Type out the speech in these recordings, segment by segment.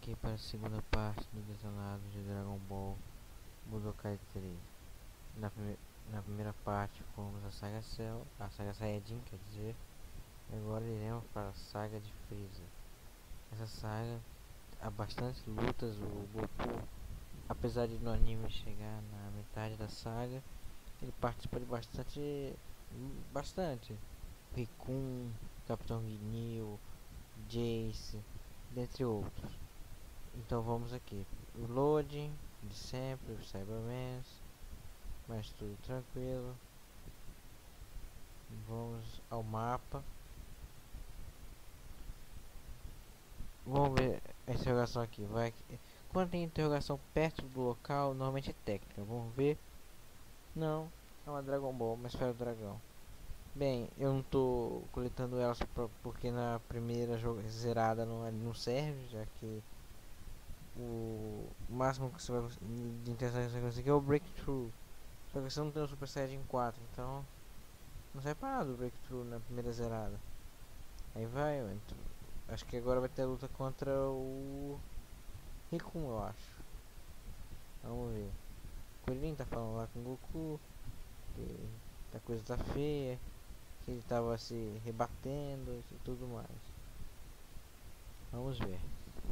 aqui para a segunda parte do detonado de Dragon Ball Budokai 3. Na primeira parte fomos a saga Cell, a saga Saiyajin, quer dizer, e agora iremos para a saga de Freeza. Essa saga há bastante lutas. O Goku, apesar de no anime chegar na metade da saga, ele participa de bastante. Rikun, Capitão Ginyu, Jace, dentre outros. Então vamos aqui, o loading de sempre, o Cybermans, mas tudo tranquilo. Vamos ao mapa. Vamos ver a interrogação aqui. Quando tem interrogação perto do local, normalmente é técnica. Vamos ver. Não, é uma Dragon Ball, uma esfera do dragão. Bem, eu não tô coletando elas porque na primeira zerada não serve, já que o máximo que você vai de interação que você conseguir é o Breakthrough. Só que você não tem o Super Saiyajin 4, então não serve pra nada o Breakthrough na primeira zerada. Aí vai, acho que agora vai ter a luta contra o Rikun, eu acho. Vamos ver. O Kuririn tá falando lá com o Goku que a coisa tá feia, que ele tava se rebatendo e tudo mais. Vamos ver.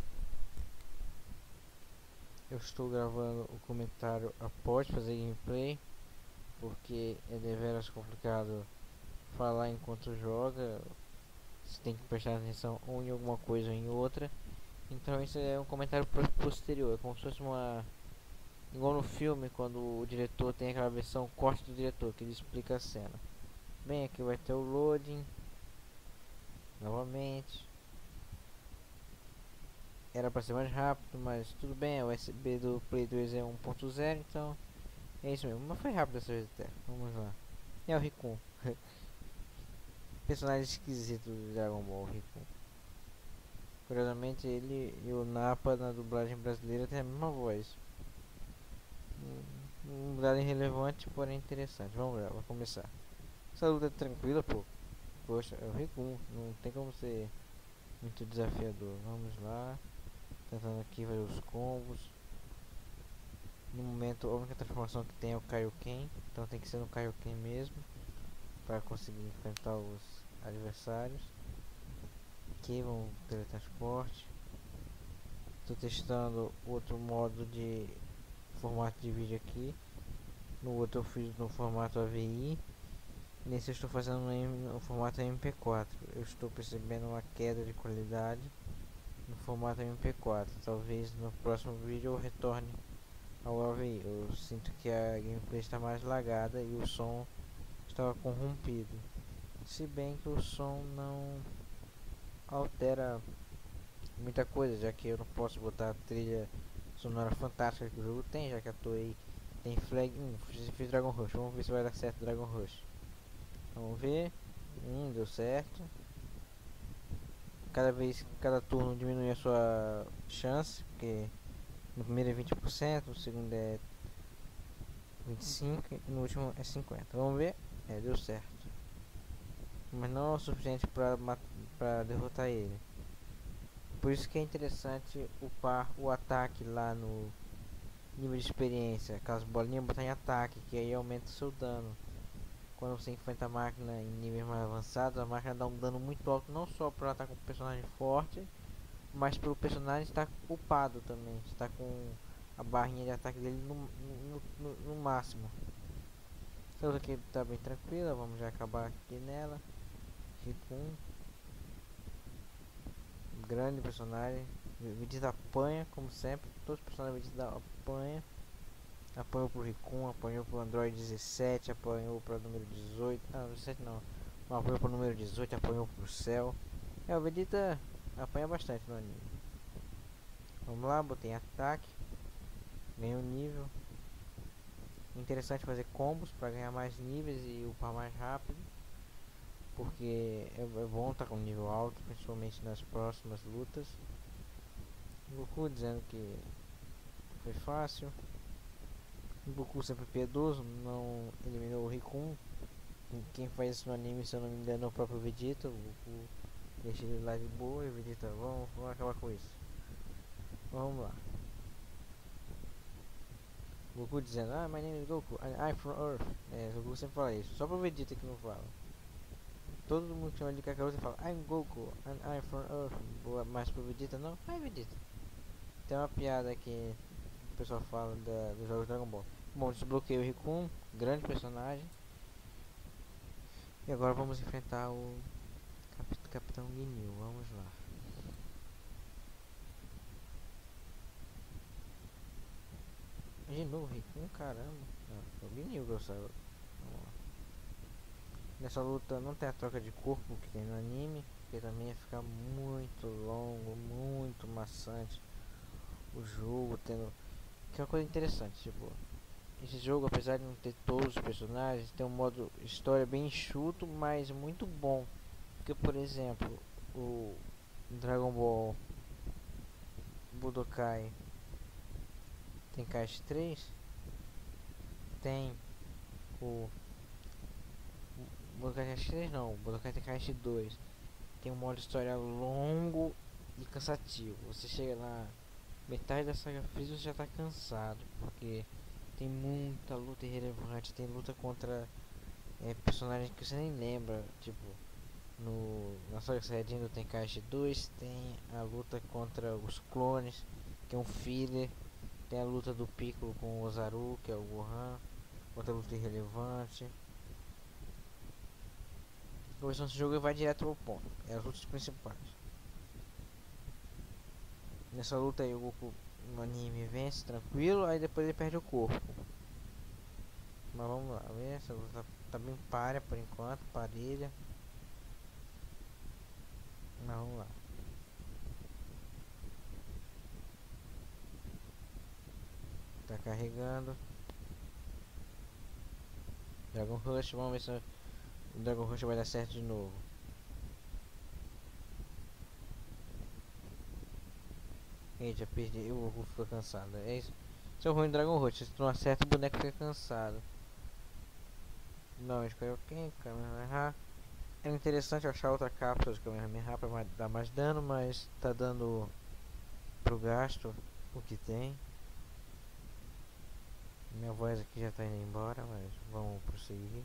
Eu estou gravando o comentário após fazer gameplay, porque é deveras complicado falar enquanto joga. Você tem que prestar atenção ou em alguma coisa ou em outra. Então isso é um comentário posterior, é como se fosse uma... igual no filme, quando o diretor tem aquela versão corte do diretor, que ele explica a cena. Bem, aqui vai ter o loading novamente. Era para ser mais rápido, mas tudo bem, o USB do Play 2 é 1.0, então é isso mesmo. Mas foi rápido dessa vez até. Vamos lá. É o Rikun. Personagem esquisito do Dragon Ball, Rikun. Curiosamente, ele e o Nappa na dublagem brasileira tem a mesma voz. Um dado irrelevante, porém interessante. Vamos lá, vai começar. Essa luta é tranquila, pô. Poxa, é o Rikun. Não tem como ser muito desafiador. Vamos lá. Tentando aqui fazer os combos. No momento, a única transformação que tem é o Kaioken. Então tem que ser no Kaioken mesmo, para conseguir enfrentar os adversários. Aqui vamos teletransporte. Estou testando outro modo de formato de vídeo aqui. No outro eu fiz no formato AVI. Nesse eu estou fazendo no formato MP4. Eu estou percebendo uma queda de qualidade no formato MP4. Talvez no próximo vídeo eu retorne ao AVI. Eu sinto que a gameplay está mais lagada e o som estava corrompido. Se bem que o som não altera muita coisa, já que eu não posso botar a trilha sonora fantástica que o jogo tem, já que a Toei tem flag. Fiz Dragon Rush, vamos ver se vai dar certo Dragon Rush. Vamos ver. Deu certo. Cada turno diminui a sua chance, porque no primeiro é 20%, no segundo é 25% e no último é 50%. Vamos ver. Deu certo. Mas não é o suficiente para derrotar ele. Por isso que é interessante upar o ataque lá no nível de experiência. Aquelas bolinhas botar em ataque, que aí aumenta o seu dano. Quando você enfrenta a máquina em níveis mais avançados, a máquina dá um dano muito alto, não só para estar com um personagem forte, mas para o personagem estar upado também, estar com a barrinha de ataque dele no máximo. Essa luta aqui está bem tranquila, vamos já acabar aqui nela. Rikun, grande personagem. Vegeta apanha, como sempre, todos os personagens Vegeta apanha. Apanhou pro Rikun, apanhou pro Android 17, apanhou pro número 18. Não, 17 não. Apanhou pro número 18, apanhou pro Cell. O Vegeta apanha bastante no anime. Vamos lá, botei em ataque. Ganhei um nível. Interessante fazer combos para ganhar mais níveis e upar mais rápido. Porque é bom estar com um nível alto, principalmente nas próximas lutas. O Goku dizendo que foi fácil. O Goku sempre piedoso, não eliminou o Rikun. Quem faz isso no anime, se eu não me engano, é o próprio Vegeta. O Goku deixa ele lá de boa e o Vegeta, vamos acabar com isso. Vamos lá. Goku dizendo, ah, my name is Goku, and I'm from Earth. É, o Goku sempre fala isso. Só pro Vegeta que não fala. Todo mundo chama de Kakaroto e fala, I'm Goku, and I'm from Earth. Mas pro Vegeta não, Hi Vegeta. Tem uma piada que o pessoal fala dos jogos Dragon Ball. Bom, desbloqueei o Rikun, grande personagem. E agora vamos enfrentar o Capitão Ginyu. Vamos lá. De novo, Rikun, caramba. Foi o Ginyu que eu saiba. Vamos lá. Nessa luta não tem a troca de corpo que tem no anime, porque também ia ficar muito longo, muito maçante o jogo, tendo. Que é uma coisa interessante, tipo, esse jogo, apesar de não ter todos os personagens, tem um modo história bem enxuto, mas muito bom. Porque, por exemplo, o Dragon Ball Budokai Tenkaichi 3 tem o Budokai Tenkaichi 3 não, Budokai Tenkaichi 2 tem um modo história longo e cansativo. Você chega na metade da saga Freeza, você já tá cansado, porque tem muita luta irrelevante, tem luta contra personagens que você nem lembra, tipo na saga Saiyajin do Tenkaichi 2 tem a luta contra os clones, que é um filler, tem a luta do Piccolo com o Ozaru, que é o Gohan, outra luta irrelevante. A versão desse jogo vai direto ao ponto, é as lutas principais. Nessa luta aí o Goku no anime vence tranquilo, aí depois ele perde o corpo. Mas vamos lá, essa luta tá bem paria por enquanto, parelha. Mas vamos lá. Tá carregando. Dragon Rush, vamos ver se o Dragon Rush vai dar certo de novo. Eita, perdi, o Goku ficou cansado. É isso. Isso é o ruim do Dragon Rush, se tu não acerta o boneco fica cansado. Não, escolheu quem? Kamehameha. É interessante achar outra cápsula de Kamehameha pra dar mais dano, mas tá dando pro gasto o que tem. Minha voz aqui já tá indo embora, mas vamos prosseguir.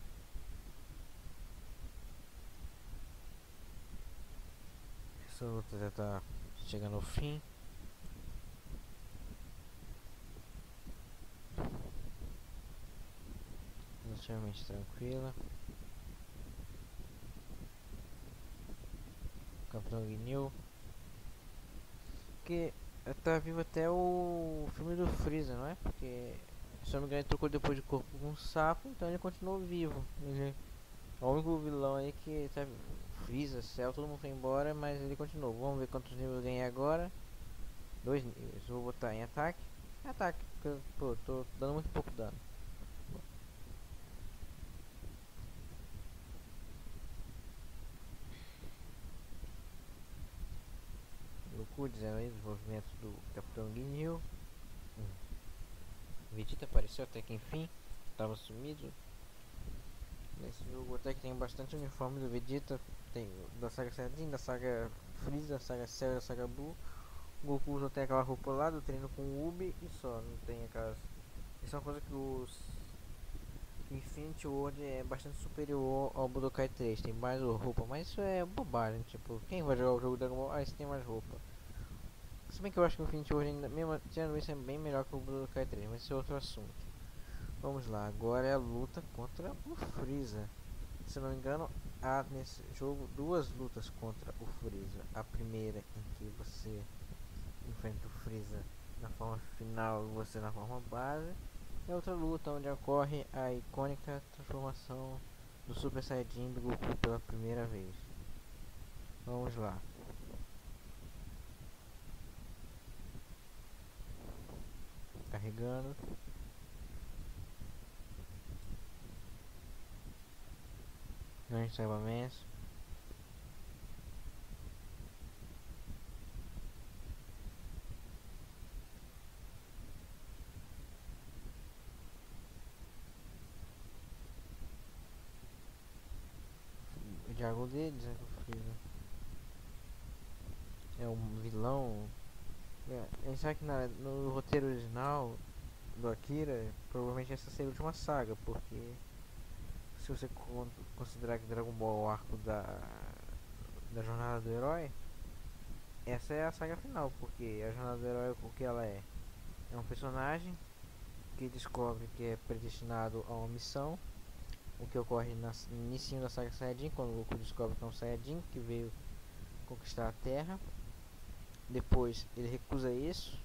Essa luta já tá chegando ao fim. Relativamente tranquila. Capitão Ginyu. Que tá vivo até o filme do Freeza, não é? Porque, se não me engano, ele trocou depois de corpo com um sapo, então ele continuou vivo. Ele é o único vilão aí que tá Freeza, Cell, todo mundo foi embora, mas ele continuou. Vamos ver quantos níveis eu ganhei agora. 2 níveis. Vou botar em ataque. Ataque, porque pô, tô dando muito pouco dano. Goku dizendo aí os movimentos do Capitão Ginyu. Vegeta apareceu até que enfim, estava sumido. Nesse jogo até que tem bastante uniforme do Vegeta, tem da saga Saiyajin, da saga Freeza, da saga Cell e da saga Buu. O Goku só tem aquela roupa lá do treino com o Ubi e só, não tem aquelas. Isso é uma coisa que os Infinity World é bastante superior ao Budokai 3, tem mais roupa, mas isso é bobagem, tipo, quem vai jogar o jogo Dragon Ball? Ah, esse tem mais roupa. Se bem que eu acho que o Infinity World ainda, mesmo tirando isso, é bem melhor que o Budokai 3, mas isso é outro assunto. Vamos lá, agora é a luta contra o Freeza. Se não me engano, há nesse jogo duas lutas contra o Freeza. A primeira em que você enfrenta o Freeza na forma final e você na forma base. E a outra luta onde ocorre a icônica transformação do Super Saiyajin do Goku pela primeira vez. Vamos lá. Carregando. Grande Cybermans. O diálogo deles é o Freeza. É um vilão A gente sabe que no roteiro original do Akira, provavelmente essa seria a última saga, porque se você considerar que Dragon Ball é o arco da jornada do herói, essa é a saga final, porque a jornada do herói, o que ela é? É um personagem que descobre que é predestinado a uma missão, o que ocorre no início da saga Saiyajin, quando o Goku descobre que é um Saiyajin que veio conquistar a Terra. Depois ele recusa isso,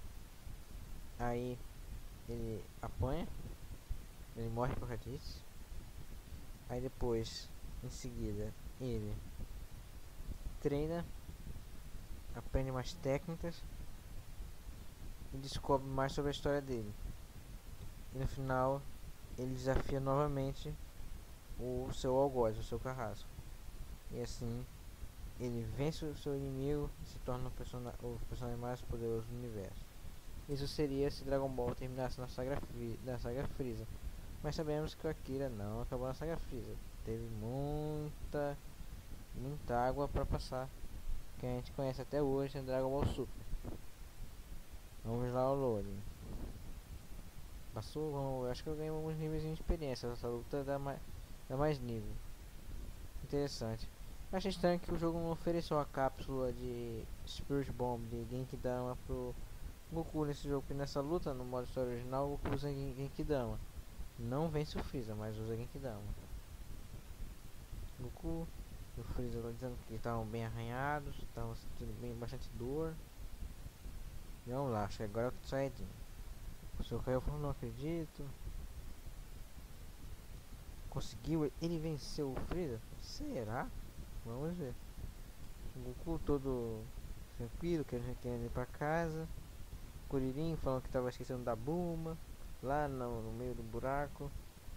aí ele apanha, ele morre por causa disso. Aí depois, em seguida, ele treina, aprende mais técnicas e descobre mais sobre a história dele. E no final, ele desafia novamente o seu algoz, o seu carrasco. E assim, ele vence o seu inimigo e se torna o personagem mais poderoso do universo. Isso seria se Dragon Ball terminasse na saga Freeza. Mas sabemos que o Akira não acabou na saga Freeza. Teve muita água para passar, que a gente conhece até hoje em Dragon Ball Super. Vamos lá ao loading. Passou, vamos, acho que eu ganhei alguns níveis de experiência. Essa luta dá mais nível. Interessante. Achei estranho que o jogo não ofereceu a cápsula de Spirit Bomb de Genkidama pro Goku nesse jogo. Porque nessa luta, no modo história original, o Goku usa Genkidama. Não vence o Freeza, mas usa Genkidama. Goku e o Freeza dizendo que estavam bem arranhados, estavam sentindo bastante dor. E vamos lá, acho que agora é o Saiyajin. O seu Kaio falou, não acredito. Conseguiu? Ele venceu o Freeza? Será? Vamos ver. O Goku todo tranquilo, querendo ir pra casa. Kuririn falando que tava esquecendo da Bulma. Lá no meio do buraco.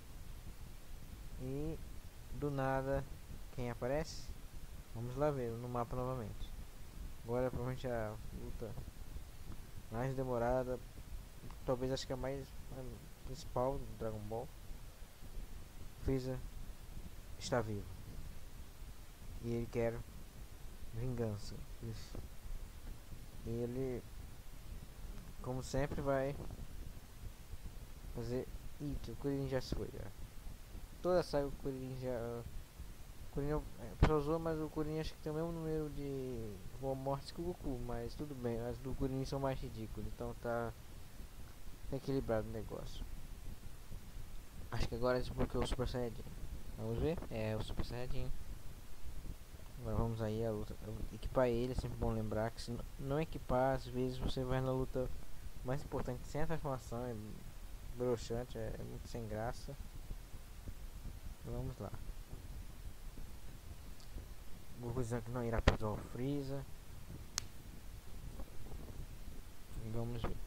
E do nada, quem aparece? Vamos lá ver no mapa novamente. Agora provavelmente a luta mais demorada. Talvez acho que é a mais principal do Dragon Ball. Freeza está vivo. E ele quer vingança. Isso. Ele, como sempre, vai fazer. Eita, o Kuririn já se foi. Já. Toda a saga o Kuririn já. O Kuririn, o pessoal zoa, mas o Kuririn acho que tem o mesmo número de mortes que o Goku. Mas tudo bem, as do Kuririn são mais ridículas. Então tá equilibrado o negócio. Acho que agora desbloqueou o Super Saiyajin. Vamos ver? É o Super Saiyajin. Agora vamos aí a luta. Equipar ele, é sempre bom lembrar que se não equipar, às vezes você vai na luta mais importante sem a transformação, é broxante, é muito sem graça. Vamos lá. Goku dizendo que não irá perdoar o Freeza. Vamos ver.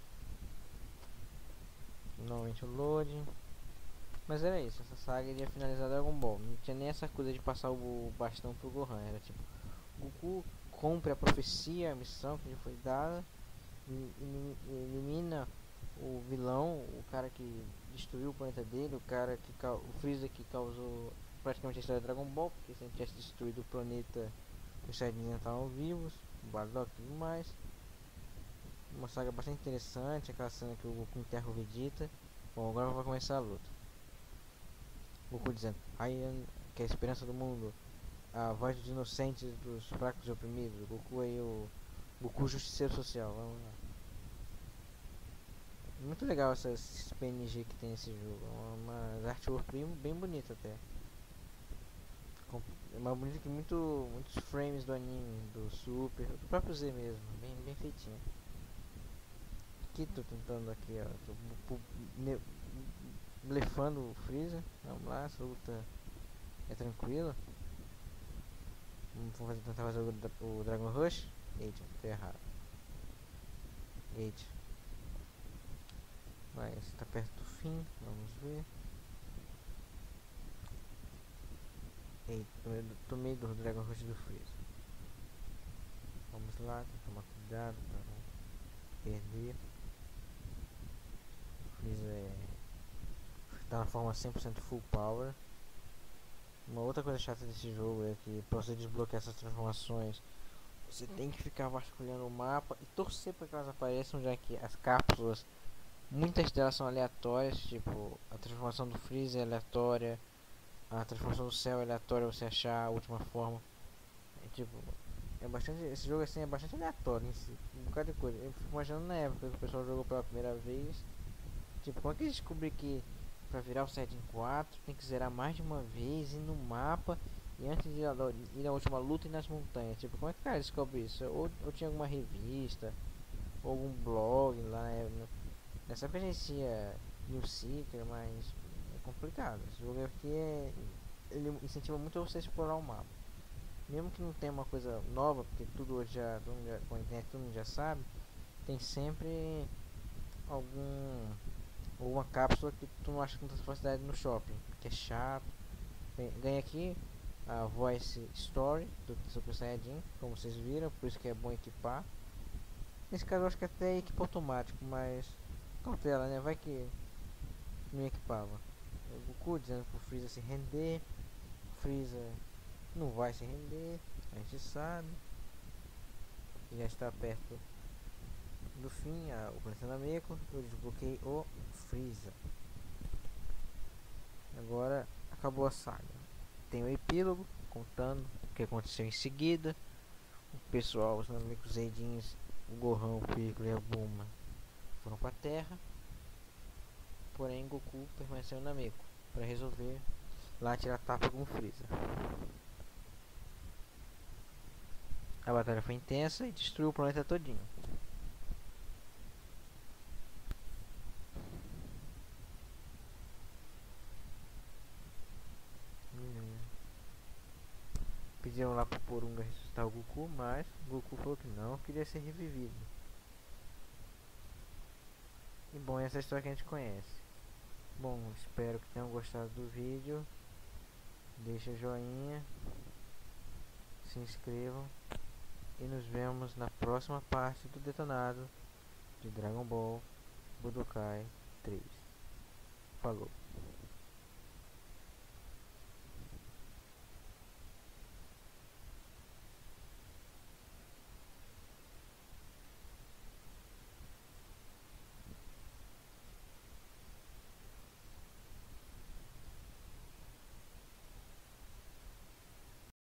Novamente o loading. Mas era isso, essa saga iria finalizar Dragon Ball. Não tinha nem essa coisa de passar o bastão pro Gohan. Era tipo, Goku cumpre a profecia, a missão que lhe foi dada, elimina o vilão, o cara que destruiu o planeta dele, o Freeza que causou praticamente a história de Dragon Ball, porque se ele tivesse destruído o planeta, os Saiyajins estavam vivos, o Bardock e tudo mais. Uma saga bastante interessante, aquela cena que o Goku enterra o Vegeta. Bom, agora vai começar a luta. Goku dizendo, que é a esperança do mundo, a voz dos inocentes, dos fracos e oprimidos. Goku aí, o Goku Justiceiro Social. Vamos lá. Muito legal essas PNG que tem nesse jogo. Uma artwork bem bonita até. É mais bonita que muitos frames do anime, do Super, do próprio Z mesmo. Bem feitinho. Aqui tô tentando aqui, ó. Tô blefando o Freeza. Vamos lá, essa luta é tranquila. Vamos tentar fazer o Dragon Rush. Eita, tô errado. Eita. Vai, está perto do fim. Vamos ver. Eita, tomei do Dragon Rush do Freeza. Vamos lá, tem que tomar cuidado para não perder. O Freeza tá na forma 100% full power. Uma outra coisa chata desse jogo é que para você desbloquear essas transformações, Você tem que ficar vasculhando o mapa e torcer para que elas apareçam, já que as cápsulas, muitas delas são aleatórias, tipo a transformação do Freeza é aleatória, a transformação do céu é aleatória, você achar a última forma. É tipo, é bastante, esse jogo assim é bastante aleatório em si, um bocado de coisa. Eu fico imaginando na época que o pessoal jogou pela primeira vez, tipo, como é que eles descobriram que pra virar o Saiyajin 4 tem que zerar mais de uma vez, ir no mapa e antes de ir na última luta e nas montanhas? Tipo, como é que o cara descobre isso? Ou tinha alguma revista, ou algum blog lá nessa época a gente tinha New Seeker, mas é complicado. Esse jogo aqui ele incentiva muito você a explorar o mapa. Mesmo que não tenha uma coisa nova, porque tudo hoje com a internet todo mundo já sabe, tem sempre algum alguma cápsula que tu não acha com tanta facilidade no shopping, que é chato. Ganha aqui a Voice Story do Super Saiyajin, como vocês viram, por isso que é bom equipar. Nesse caso eu acho que até é equipa automático, mas cautela, né? Vai que não equipava. O Goku dizendo pro Freeza se render, o Freeza não vai se render, a gente sabe. Já está perto do fim, o planeta Nameco, eu desbloqueei o Freeza. Agora acabou a saga. Tem o epílogo contando o que aconteceu em seguida. O pessoal, os Namekos Zeidins, o Gohan, o Piccolo e a Bulma foram para a Terra. Porém, Goku permaneceu na Nameco para resolver lá tirar tapa com o Freeza. A batalha foi intensa e destruiu o planeta todinho. Pediram lá pro Porunga ressuscitar o Goku, mas o Goku falou que não, queria ser revivido. E bom, essa é a história que a gente conhece. Bom, espero que tenham gostado do vídeo. Deixa joinha, se inscrevam e nos vemos na próxima parte do detonado de Dragon Ball Budokai 3. Falou!